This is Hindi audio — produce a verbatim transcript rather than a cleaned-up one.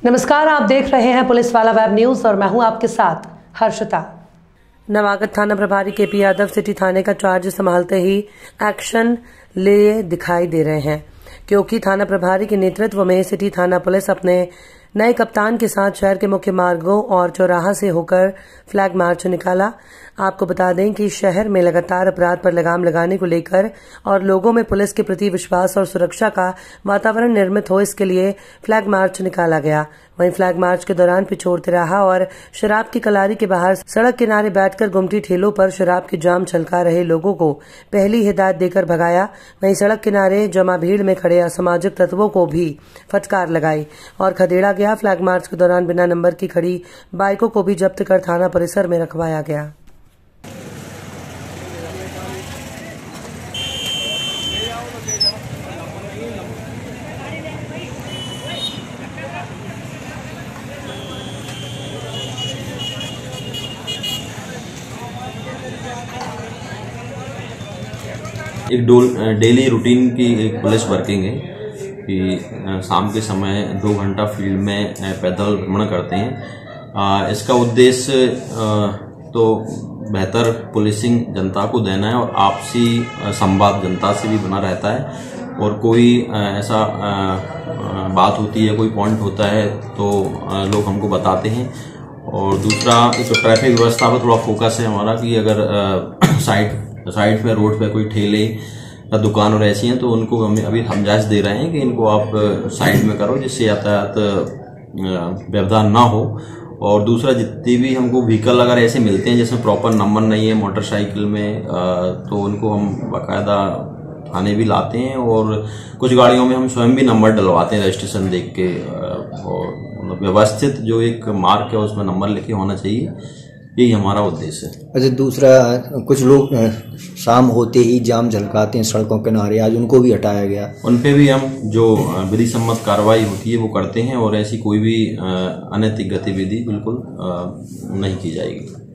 नमस्कार, आप देख रहे हैं पुलिस वाला वेब न्यूज और मैं हूं आपके साथ हर्षिता। नवागत थाना प्रभारी के पी यादव सिटी थाने का चार्ज संभालते ही एक्शन ले दिखाई दे रहे हैं, क्योंकि थाना प्रभारी के नेतृत्व में सिटी थाना पुलिस अपने नए कप्तान के साथ शहर के मुख्य मार्गों और चौराहा से होकर फ्लैग मार्च निकाला। आपको बता दें कि शहर में लगातार अपराध पर लगाम लगाने को लेकर और लोगों में पुलिस के प्रति विश्वास और सुरक्षा का वातावरण निर्मित हो, इसके लिए फ्लैग मार्च निकाला गया। वहीं फ्लैग मार्च के दौरान पिछोर तिराहा और शराब की कलारी के बाहर सड़क किनारे बैठकर गुमटी ठेलों पर शराब की जाम छलका रहे लोगों को पहली हिदायत देकर भगाया। वहीं सड़क किनारे जमा भीड़ में खड़े असामाजिक तत्वों को भी फटकार लगाई और खदेड़ा गया। फ्लैग मार्च के दौरान बिना नंबर की खड़ी बाइकों को भी जब्त कर थाना परिसर में रखवाया गया। एक डेली रूटीन की एक पुलिस वर्किंग है कि शाम के समय दो घंटा फील्ड में पैदल भ्रमण करते हैं। इसका उद्देश्य तो बेहतर पुलिसिंग जनता को देना है और आपसी संवाद जनता से भी बना रहता है। और कोई ऐसा बात होती है, कोई पॉइंट होता है तो लोग हमको बताते हैं। और दूसरा तो ट्रैफिक व्यवस्था पर थोड़ा फोकस है हमारा कि अगर साइड साइड पे रोड पे कोई ठेले या दुकान और ऐसी हैं तो उनको हम अभी समझाइश दे रहे हैं कि इनको आप साइड में करो, जिससे यातायात व्यवधान ना हो। और दूसरा, जितनी भी हमको व्हीकल अगर ऐसे मिलते हैं जिसमें प्रॉपर नंबर नहीं है मोटरसाइकिल में, तो उनको हम बाकायदा थाने भी लाते हैं। और कुछ गाड़ियों में हम स्वयं भी नंबर डलवाते हैं रजिस्ट्रेशन देख के। और व्यवस्थित जो एक मार्क है उसमें नंबर लिखे होना चाहिए, यही हमारा उद्देश्य है। अच्छा, दूसरा, कुछ लोग शाम होते ही जाम झलकाते हैं सड़कों के किनारे, आज उनको भी हटाया गया। उन पे भी हम जो विधि सम्मत कार्रवाई होती है वो करते हैं और ऐसी कोई भी अनैतिक गतिविधि बिल्कुल नहीं की जाएगी।